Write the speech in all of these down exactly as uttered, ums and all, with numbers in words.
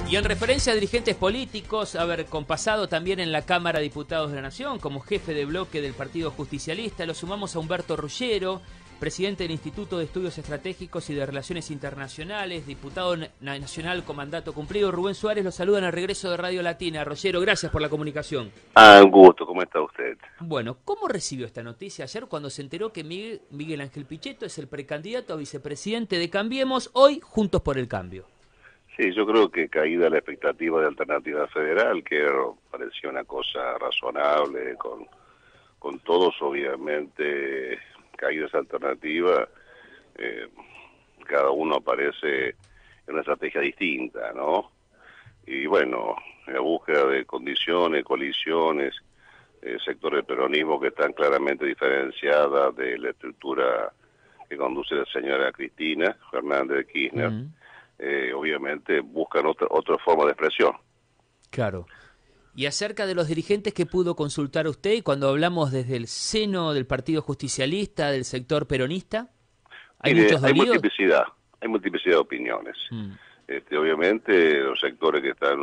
Y en referencia a dirigentes políticos, a ver, con pasado también en la Cámara de Diputados de la Nación, como jefe de bloque del Partido Justicialista, lo sumamos a Humberto Ruggero, presidente del Instituto de Estudios Estratégicos y de Relaciones Internacionales, diputado nacional con mandato cumplido. Rubén Suárez lo saluda en el regreso de Radio Latina. Ruggero, gracias por la comunicación. Ah, un gusto, ¿cómo está usted? Bueno, ¿cómo recibió esta noticia ayer cuando se enteró que Miguel, Miguel Ángel Pichetto es el precandidato a vicepresidente de Cambiemos, hoy Juntos por el Cambio? Sí, yo creo que caída la expectativa de Alternativa Federal, que parecía una cosa razonable, con, con todos obviamente caída esa alternativa, eh, cada uno aparece en una estrategia distinta, ¿no? Y bueno, en la búsqueda de condiciones, coaliciones, eh, sectores del peronismo que están claramente diferenciadas de la estructura que conduce la señora Cristina Fernández de Kirchner, mm. Eh, obviamente buscan otra, otra forma de expresión. Claro. Y acerca de los dirigentes que pudo consultar usted, y cuando hablamos desde el seno del Partido Justicialista, del sector peronista, ¿hay Mire, muchos hay dolidos? multiplicidad, hay multiplicidad de opiniones. Mm. Este, obviamente los sectores que están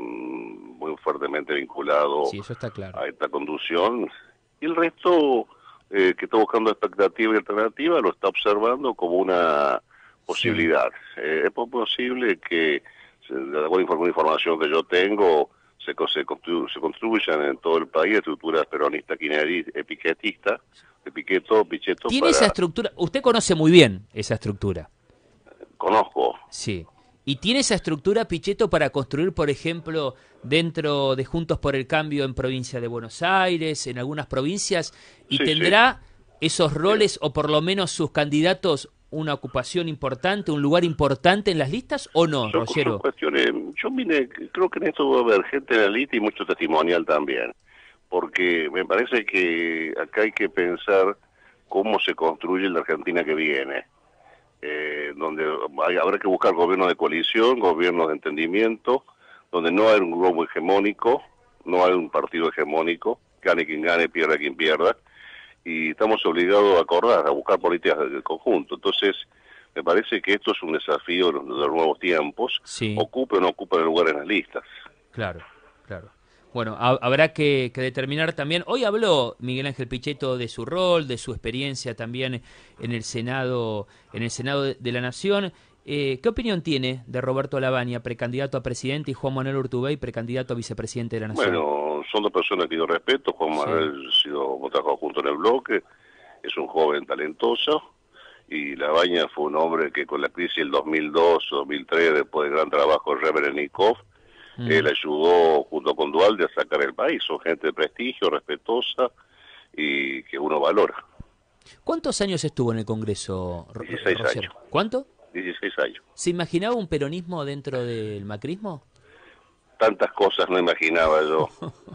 muy fuertemente vinculados sí, eso está claro. a esta conducción, y el resto eh, que está buscando expectativa y alternativa lo está observando como una posibilidad. Sí. Eh, es posible que, de acuerdo con la información que yo tengo, se, se, constru, se construyan en todo el país estructuras peronistas, piquetistas, de Piqueto, Pichetto. ¿Tiene para... esa estructura? Usted conoce muy bien esa estructura. Conozco. Sí. ¿Y tiene esa estructura Pichetto para construir, por ejemplo, dentro de Juntos por el Cambio en provincia de Buenos Aires, en algunas provincias? ¿Y sí, tendrá sí. esos roles, sí. o por lo menos sus candidatos, una ocupación importante, un lugar importante en las listas o no, son, Ruggero? Son cuestiones, yo vine, creo que en esto va a haber gente en la lista y mucho testimonial también, porque me parece que acá hay que pensar cómo se construye la Argentina que viene, eh, donde hay, habrá que buscar gobiernos de coalición, gobiernos de entendimiento, donde no hay un grupo hegemónico, no hay un partido hegemónico, gane quien gane, pierda quien pierda, y estamos obligados a acordar, a buscar políticas del conjunto. Entonces, me parece que esto es un desafío de los, de los nuevos tiempos, sí. ocupe o no ocupe el lugar en las listas. Claro, claro. Bueno, ha, habrá que, que determinar también, hoy habló Miguel Ángel Pichetto de su rol, de su experiencia también en el Senado, en el Senado de, de la Nación. Eh, ¿Qué opinión tiene de Roberto Lavagna, precandidato a presidente, y Juan Manuel Urtubey, precandidato a vicepresidente de la Nación? Bueno, son dos personas que yo respeto. Juan Manuel sí. ha sido trabajado junto en el bloque, es un joven talentoso, y Lavagna fue un hombre que con la crisis del dos mil dos, dos mil tres, después del gran trabajo de Reverenikov, mm. él ayudó junto con Dualde a sacar el país. Son gente de prestigio, respetuosa y que uno valora. ¿Cuántos años estuvo en el Congreso, dieciséis Ruggero? años. ¿Cuánto? dieciséis años. ¿Se imaginaba un peronismo dentro del macrismo? Tantas cosas no imaginaba yo.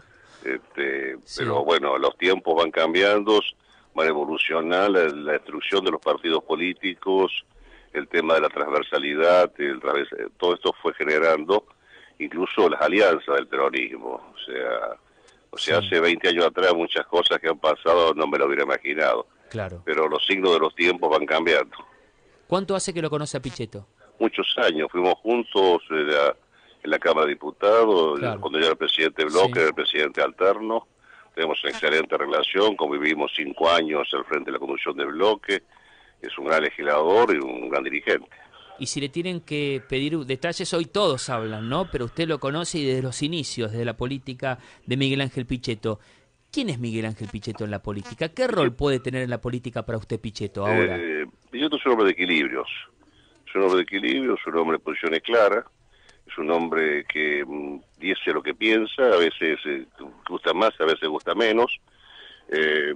este, sí. Pero bueno, los tiempos van cambiando, van a evolucionar, la, la destrucción de los partidos políticos, el tema de la transversalidad, el, todo esto fue generando incluso las alianzas del peronismo. O sea, o sea, sí. hace veinte años atrás muchas cosas que han pasado no me lo hubiera imaginado. Claro. Pero los signos de los tiempos van cambiando. ¿Cuánto hace que lo conoce a Pichetto? Muchos años, fuimos juntos en la, en la Cámara de Diputados, claro. cuando yo era presidente de bloque, sí. era el presidente alterno, tenemos una excelente relación, convivimos cinco años al frente de la conducción del bloque, es un gran legislador y un gran dirigente. Y si le tienen que pedir detalles, hoy todos hablan, ¿no? Pero usted lo conoce y desde los inicios, desde la política de Miguel Ángel Pichetto. ¿Quién es Miguel Ángel Pichetto en la política? ¿Qué rol puede tener en la política para usted Pichetto ahora? Eh, Pichetto es un hombre de equilibrios, es un hombre de equilibrios, es un hombre de posiciones claras, es un hombre que mm, dice lo que piensa, a veces eh, gusta más, a veces gusta menos, eh,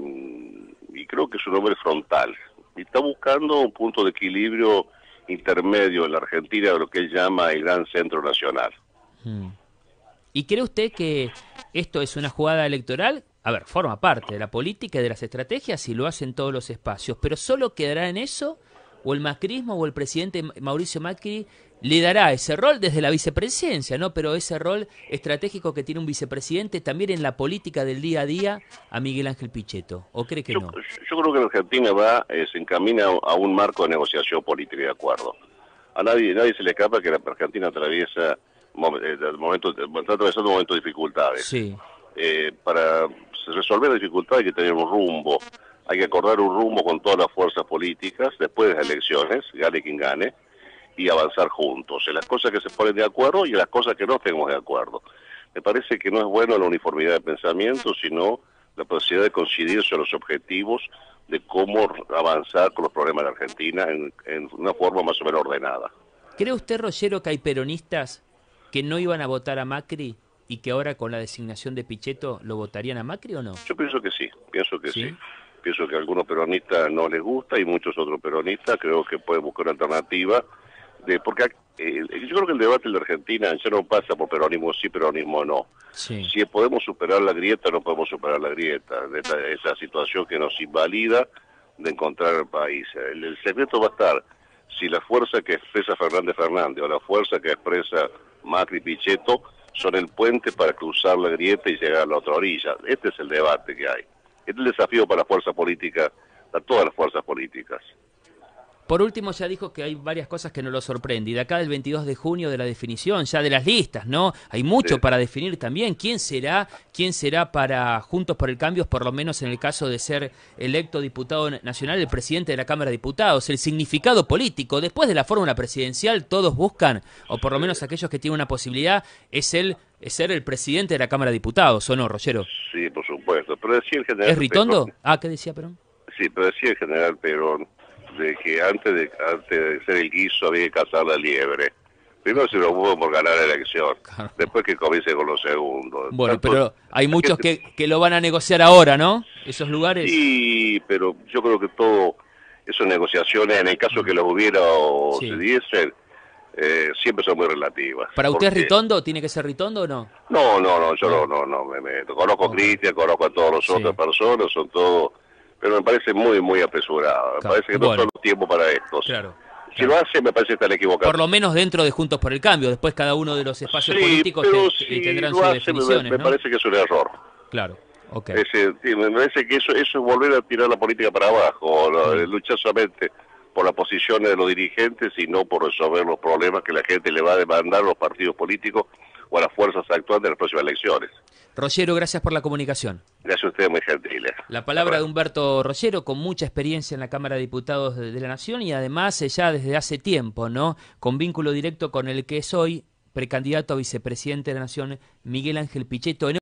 y creo que es un hombre frontal, y está buscando un punto de equilibrio intermedio en la Argentina de lo que él llama el gran centro nacional. Hmm. ¿Y cree usted que esto es una jugada electoral? A ver, forma parte de la política y de las estrategias y lo hace en todos los espacios, pero ¿solo quedará en eso? ¿O el macrismo o el presidente Mauricio Macri le dará ese rol desde la vicepresidencia, ¿no? Pero ese rol estratégico que tiene un vicepresidente también en la política del día a día a Miguel Ángel Pichetto, ¿o cree que yo, no? Yo creo que la Argentina va, eh, se encamina a un marco de negociación política y de acuerdo. A nadie, nadie se le escapa que la Argentina atraviesa momento, está atravesando momentos de dificultades. Sí. Eh, para resolver las dificultades hay que tener un rumbo, hay que acordar un rumbo con todas las fuerzas políticas, después de las elecciones, gane quien gane, y avanzar juntos, en las cosas que se ponen de acuerdo y en las cosas que no estemos de acuerdo. Me parece que no es bueno la uniformidad de pensamiento, sino la posibilidad de coincidir sobre los objetivos de cómo avanzar con los problemas de Argentina en, en una forma más o menos ordenada. ¿Cree usted, Rollero, que hay peronistas que no iban a votar a Macri y que ahora con la designación de Pichetto lo votarían a Macri o no? Yo pienso que sí, pienso que sí. ¿Sí? Pienso que a algunos peronistas no les gusta y muchos otros peronistas creo que pueden buscar una alternativa. De, porque eh, yo creo que el debate en la Argentina ya no pasa por peronismo sí, peronismo no. Sí. Si podemos superar la grieta, no podemos superar la grieta. De esta, esa situación que nos invalida de encontrar el país. El, el secreto va a estar si la fuerza que expresa Fernández Fernández o la fuerza que expresa Macri Pichetto son el puente para cruzar la grieta y llegar a la otra orilla. Este es el debate que hay. Este es el desafío para la fuerza política, para todas las fuerzas políticas. Por último, ya dijo que hay varias cosas que no lo sorprende. Y de acá del veintidós de junio de la definición, ya de las listas, ¿no? Hay mucho sí. para definir también. ¿Quién será quién será para Juntos por el Cambio, por lo menos en el caso de ser electo diputado nacional, el presidente de la Cámara de Diputados? El significado político. Después de la fórmula presidencial, todos buscan, o por lo menos aquellos que tienen una posibilidad, es el es ser el presidente de la Cámara de Diputados, ¿o no, Rollero? Sí, por supuesto. Pero decía el general ¿Es Ritondo? Perón, Ah, ¿qué decía Perón? Sí, pero decía el general Perón de que antes de antes de ser el guiso había que cazar la liebre. Primero se preocupó por ganar la elección, claro. Después que comience con los segundos. Bueno, Tanto, pero hay muchos gente... que, que lo van a negociar ahora, ¿no? Esos lugares. Sí, pero yo creo que todo esas negociaciones, en el caso que los hubiera o sí. se diesen, eh, siempre son muy relativas. ¿Para usted es porque... Ritondo? ¿Tiene que ser Ritondo o no? No, no, no, yo no, no, no, me, me conozco a Cristian, conozco a todas las sí. otras personas, son todos... Pero me parece muy, muy apresurado. Me claro. parece que no bueno. son los tiempos para estos. Claro. Si claro. lo hace, me parece que están equivocados. Por lo menos dentro de Juntos por el Cambio. Después cada uno de los espacios sí, políticos pero te, si tendrán lo sus hace, definiciones, me, me ¿no? parece que es un error. Claro. Okay. Ese, sí, me parece que eso, eso es volver a tirar la política para abajo. Sí. Luchar solamente por las posiciones de los dirigentes y no por resolver los problemas que la gente le va a demandar a los partidos políticos o a las fuerzas actuales de las próximas elecciones. Rollero, gracias por la comunicación. Gracias a ustedes, muy gentiles. La palabra de Humberto Rollero, con mucha experiencia en la Cámara de Diputados de, de la Nación y además ya desde hace tiempo, ¿no? Con vínculo directo con el que es hoy precandidato a vicepresidente de la Nación, Miguel Ángel Pichetto.